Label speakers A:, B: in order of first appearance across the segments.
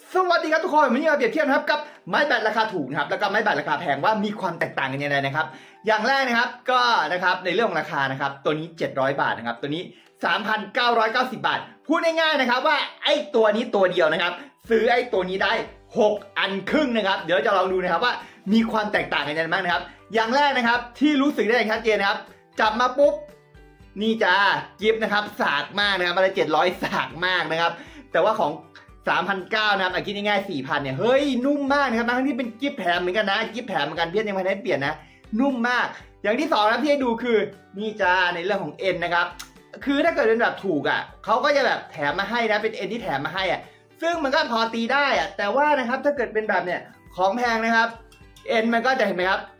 A: สวัสดีครับทุกคนวันนี้มาเปรียบเทียบนะครับกับไม้แบตราคาถูกนะครับแล้วก็ไม้แบตราคาแพงว่ามีความแตกต่างกันยังไงนะครับอย่างแรกนะครับก็นะครับในเรื่องของราคานะครับตัวนี้700 บาทนะครับตัวนี้ 3,990 บาทพูดง่ายๆนะครับว่าไอ้ตัวนี้ตัวเดียวนะครับซื้อไอ้ตัวนี้ได้6 อันครึ่งนะครับเดี๋ยวจะลองดูนะครับว่ามีความแตกต่างกันยังไงบ้างนะครับอย่างแรกนะครับที่รู้สึกได้อย่างชัดเจนนะครับจับมาปุ๊บนี่จ้ากิฟต์นะครับสากมากนะครับอะไร700สากมากนะครับแต่ว่าของ3,900นะครับคิดง่ายๆ 4,000เนี่ยเฮ้ยนุ่มมากนะครับทั้งที่เป็นกิฟต์แถมเหมือนกันนะกิฟต์แถมเหมือนกันเพี้ยนยังไม่ได้เปลี่ยนนะนุ่มมากอย่างที่2นะที่ให้ดูคือนี่จ้าในเรื่องของเอ็นนะครับคือถ้าเกิดเป็นแบบถูกอ่ะเขาก็จะแบบแถมมาให้นะเป็นเอ็นที่แถมมาให้อ่ะซึ่งมันก็พอตีได้อ่ะแต่ว่านะครับถ้าเกิดเป็นแบบเนี่ยของแพงนะครับเอ็นมันก็จะเห็นไหมครับ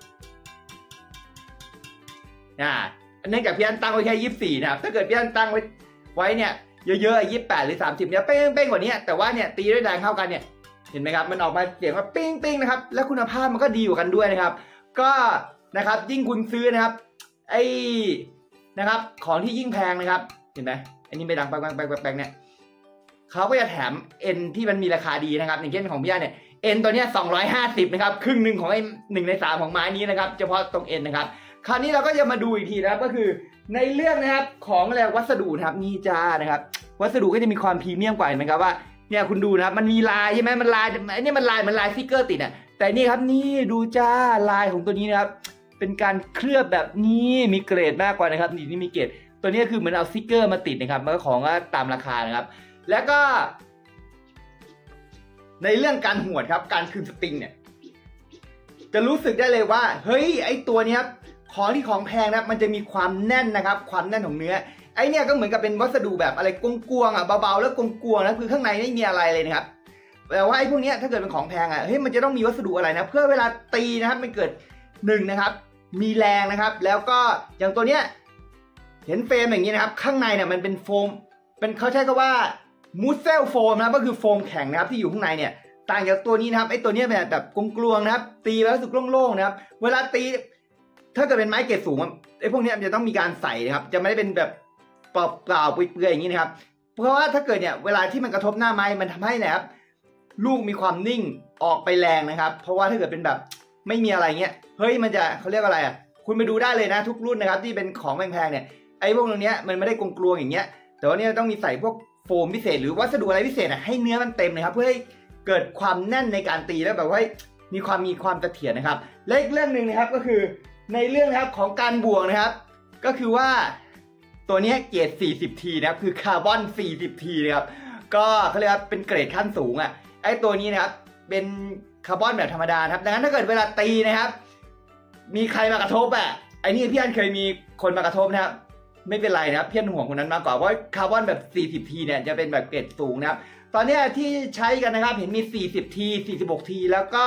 A: เนื่องจากพี่อันตั้งไว้แค่24นะครับถ้าเกิดพี่อันตั้งไว้เนี่ยเยอะๆ28หรือ30เนี่ยเป้งกว่านี้แต่ว่าเนี่ยตีด้วยแรงเท่ากันเนี่ยเห็นไหมครับมันออกมาเสียงว่าปิ้งนะครับแล้วคุณภาพมันก็ดีกว่ากันด้วยนะครับก็นะครับยิ่งคุณซื้อนะครับไอ้นะครับของที่ยิ่งแพงนะครับเห็นไหมอันนี้ไม่ดังแป๊งเนี่ยเขาก็จะแถมเอ็นที่มันมีราคาดีนะครับอย่างเช่นของพี่อันเนี่ยเอ็นตัวเนี้ย250นะครับครึ่งหนึ่งของไอ้1 ใน 3ของไม้นี้นะครับเฉพาะตรงเอ็นนะครับคราวนี้เราก็จะมาดูอีกทีนะครับก็คือในเรื่องนะครับของอะไรวัสดุนะครับนี่จ้านะครับวัสดุก็จะมีความพรีเมียมกว่าเห็นไหมครับว่าเนี่ยคุณดูนะครับมันมีลายใช่ไหมมันลายไอ้นี่มันลายสติ๊กเกอร์ติดอ่ะแต่นี่ครับนี่ดูจ้าลายของตัวนี้นะครับเป็นการเคลือบแบบนี้มีเกรดมากกว่านะครับนี่มีเกรดตัวนี้คือเหมือนเอาสติ๊กเกอร์มาติดนะครับมันก็ของก็ตามราคานะครับแล้วก็ในเรื่องการหวดครับการคืนสปริงเนี่ยจะรู้สึกได้เลยว่าเฮ้ยไอ้ตัวนี้ครับของแพงนะมันจะมีความแน่นนะครับความแน่นของเนื้อไอเนี่ยก็เหมือนกับเป็นวัสดุแบบอะไรกวงอ่ะเบาๆแล้วกวงนะคือข้างในไม่มีอะไรเลยนะครับแต่ว่าไอ้พวกนี้ถ้าเกิดเป็นของแพงอ่ะเฮ้ยมันจะต้องมีวัสดุอะไรนะเพื่อเวลาตีนะครับมันเกิดนะครับมีแรงนะครับแล้วก็อย่างตัวเนี้ยเห็นเฟรมอย่างนี้นะครับข้างในเนี่ยมันเป็นโฟมเป็นเขาใช้คำว่ามูสเซลโฟมนะก็คือโฟมแข็งนะครับที่อยู่ข้างในเนี่ยต่างจากตัวนี้นะครับไอ้ตัวนี้เป็นแบบกลวงๆนะครับตีแล้วรู้สึกโล่งๆนะครับเวลาตีถ้าเกิดเป็นไม้เกรดสูงไอ้พวกนี้มันจะต้องมีการใส่นะครับจะไม่ได้เป็นแบบเปล่าๆเปลือยๆอย่างนี้นะครับเพราะว่าถ้าเกิดเนี่ยเวลาที่มันกระทบหน้าไม้มันทำให้นะครับลูกมีความนิ่งออกไปแรงนะครับเพราะว่าถ้าเกิดเป็นแบบไม่มีอะไรเงี้ยเฮ้ยมันจะเขาเรียกอะไรอ่ะคุณไปดูได้เลยนะทุกรุ่นนะครับที่เป็นของแพงๆเนี่ยไอ้พวกตรงนี้มันไม่ได้กลวงๆอย่างเงี้ยแต่ว่าเนี่ยต้องมีใส่พวกโฟมพิเศษหรือวัสดุอะไรพิเศษให้เนื้อมันเต็มนะครับเพื่อให้เกิดความแน่นในการตีแล้วแบบว่ามีความเสถียรนะครับและอีกเรื่องหนึ่งนะครับก็คือในเรื่องนะครับของการบวกนะครับก็คือว่าตัวนี้เกรด 40T นะครับคือคาร์บอน 40T นะครับก็เขาเรียกว่าเป็นเกรดขั้นสูงอ่ะไอ้ตัวนี้นะครับเป็นคาร์บอนแบบธรรมดาครับดังนั้นถ้าเกิดเวลาตีนะครับมีใครมากระทบอ่ะไอ้นี่พี่อันเคยมีคนมากระทบนะครับไม่เป็นไรนะครับพี่อันห่วงคนนั้นมากกว่าเพราะคาร์บอนแบบ 40T เนี่ยจะเป็นแบบเกรดสูงนะครับตอนนี้ที่ใช้กันนะครับเห็นมี 40T 46T แล้วก็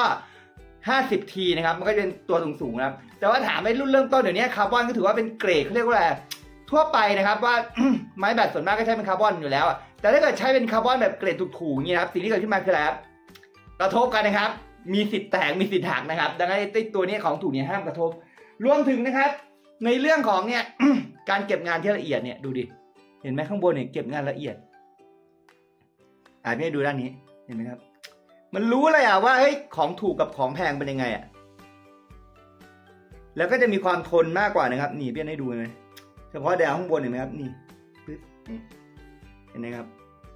A: 50T นะครับมันก็เป็นตัวสูงๆนะครับแต่ว่าถามไอ้รุ่นเริ่มต้นเดี๋ยวนี้คาร์บอนก็ถือว่าเป็นเกรดเขาเรียกว่าอะไรทั่วไปนะครับว่า ไม้แบตส่วนมากก็ใช้เป็นคาร์บอนอยู่แล้วแต่ถ้าเกิดใช้เป็นคาร์บอนแบบเกรดถูกๆอย่างนี้นะครับสิ่งที่เกิดขึ้นมาคืออะไรครับกระทบกันนะครับมีสิทธิ์แตกมีสิทธิ์หักนะครับดังนั้นไอ้ตัวนี้ของถูกเนี่ยห้ามกระทบรวมถึงนะครับในเรื่องของเนี่ย การเก็บงานที่ละเอียดเนี่ยดูดิเห็นไหมข้างบนเนี่ยเก็บงานละเอียดไม่ดูด้านนี้เห็นไหมครับมันรู้เลยว่าเฮ้ยของถูกกับของแพงเป็นยังไงแล้วก็จะมีความทนมากกว่านะครับนี่เพี่อนให้ดูไหมเฉพาะดาวข้างบนเห็นไหมครับนี่เห็นไหมครับ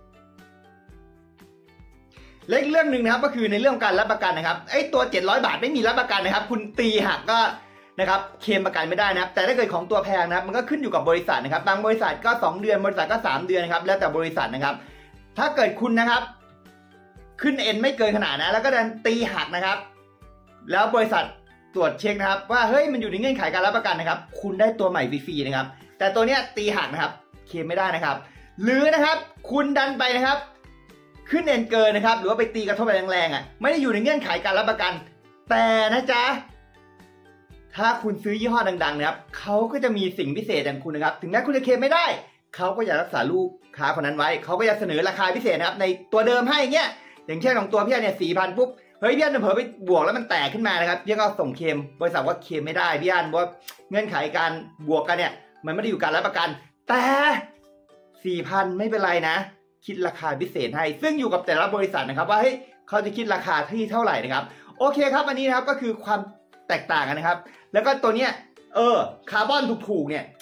A: เรื่องหนึ่งนะครับก็คือในเรื่องการรับประกันนะครับไอ้ตัว700 บาทไม่มีรับประกันนะครับคุณตีหักก็นะครับเคลมประกันไม่ได้นะครับแต่ถ้าเกิดของตัวแพงนะครับมันก็ขึ้นอยู่กับบริษัทนะครับบางบริษัทก็2 เดือนบริษัทก็3 เดือนนะครับแล้วแต่บริษัทนะครับถ้าเกิดคุณนะครับขึ้นเอ็นไม่เกินขนาดนะแล้วก็ดันตีหักนะครับแล้วบริษัทตรวจเช็คนะครับว่าเฮ้ยมันอยู่ในเงื่อนไขการรับประกันนะครับคุณได้ตัวใหม่ฟรีๆนะครับแต่ตัวเนี้ยตีหักนะครับเคลมไม่ได้นะครับหรือนะครับคุณดันไปนะครับขึ้นเอ็นเกินนะครับหรือว่าไปตีกระทบแรงๆไม่ได้อยู่ในเงื่อนไขการรับประกันแต่นะจ๊ะถ้าคุณซื้อยี่ห้อดังๆนะครับเขาก็จะมีสิ่งพิเศษอย่างคุณนะครับถึงแม้คุณจะเคลมไม่ได้เขาก็จะรักษาลูกค้าคนนั้นไว้เขาก็จะเสนอราคาพิเศษนะครับในตัวเดิมให้อย่างเงี้ยอย่างเช่นของตัวพี่เนี่ย 4,000 ปุ๊บเฮ้ยพี่อันเผลอไปบวกแล้วมันแตกขึ้นมานะครับพี่ก็ส่งเคลมบริษัทว่าเคลมไม่ได้พี่อันว่าเงื่อนไขการบวกกันเนี่ยมันไม่ได้อยู่การรับประกันแต่ 4,000 ไม่เป็นไรนะคิดราคาพิเศษให้ซึ่งอยู่กับแต่ละบริษัทนะครับว่าเฮ้ยเขาจะคิดราคาที่เท่าไหร่นะครับโอเคครับอันนี้นะครับก็คือความแตกต่างกันนะครับแล้วก็ตัวเนี้ยคาร์บอนถูกๆเนี่ย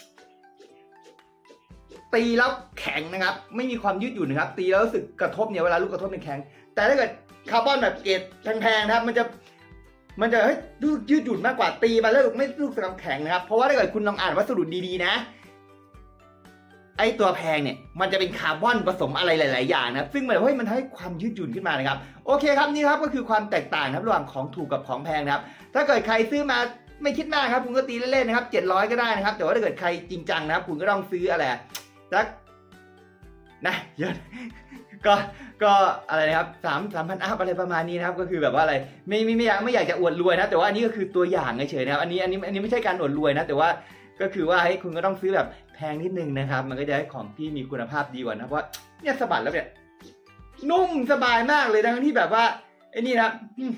A: ตีแล้วแข็งนะครับไม่มีความยืดหยุ่นนะครับตีแล้วรู้สึกกระทบเนี่ยเวลาลูกกระทบเนี่ยแข็งแต่ถ้าเกิดคาร์บอนแบบเกรดแพงๆนะครับมันจะเฮ้ยยืดหยุ่นมากกว่าตีไปแล้วไม่รู้สึกแข็งนะครับเพราะว่าถ้าเกิดคุณลองอ่านวัสดุดีๆนะไอตัวแพงเนี่ยมันจะเป็นคาร์บอนผสมอะไรหลายๆอย่างนะครับซึ่งมันเฮ้ยมันให้ความยืดหยุ่นขึ้นมานะครับโอเคครับนี่ครับก็คือความแตกต่างนะครับระหว่างของถูกกับของแพงนะครับถ้าเกิดใครซื้อมาไม่คิดมากครับคุณก็ตีเล่นๆนะครับ700ก็ได้นะครับแต่ว่าถ้าเกิดใครจริงจังนะครับคุณก็ต้องซื้ออะไรสักนะเยอะก็อะไรนะครับ3,000 อัพอะไรประมาณนี้นะครับก็คือแบบว่าอะไรไม่อยากจะอวดรวยนะแต่ว่าอันนี้ก็คือตัวอย่างเฉยๆนะครับอันนี้ไม่ใช่การอวดรวยนะแต่ว่าก็คือว่าให้คุณก็ต้องซื้อแบบแพงนิดนึงนะครับมันก็จะให้ของที่มีคุณภาพดีกว่านะเพราะเนี่ยสะบัดแล้วเนี่ยนุ่มสบายมากเลยทั้งที่แบบว่าไอ้นี่นะ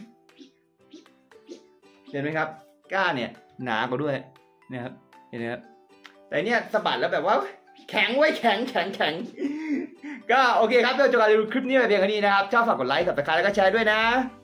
A: เห็นไหมครับก้านเนี่ยหนากว่าด้วยนะครับเห็นไหมครับแต่เนี่ยสะบัดแล้วแบบว่าแข็งไว้แข็งก็โอเคครับเดี๋ยวจบการรีวิวคลิปนี้ไปเพียงแค่นี้นะครับชอบฝากกดไลค์ Subscribe แล้วก็แชร์ด้วยนะ